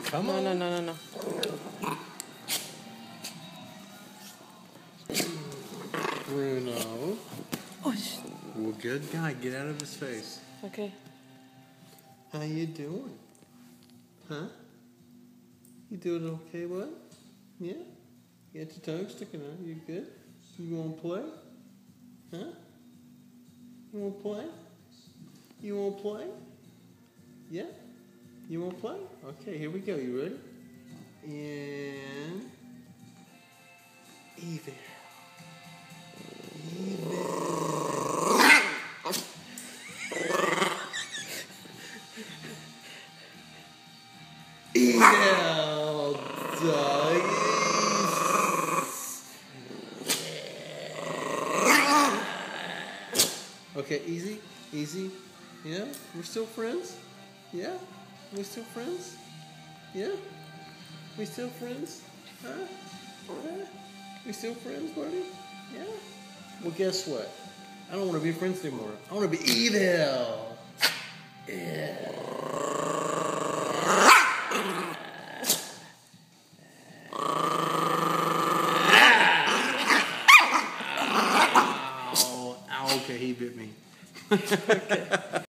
Come on. No. Bruno. Oh, Well, good guy. Get out of his face. okay. How you doing? Huh? You doing okay, bud? Yeah? You got your tongue sticking out. You good? You want to play? Huh? You want to play? You want to play? Yeah? You want to play? Okay, here we go. You ready? And... Evil. Evil doggies. Okay, easy. Yeah, we're still friends. Yeah, we still friends. Yeah, we still friends. Huh? We still friends, buddy. Yeah. Well, guess what? I don't want to be friends anymore. I want to be evil. Yeah. Ow, okay, he bit me. Okay.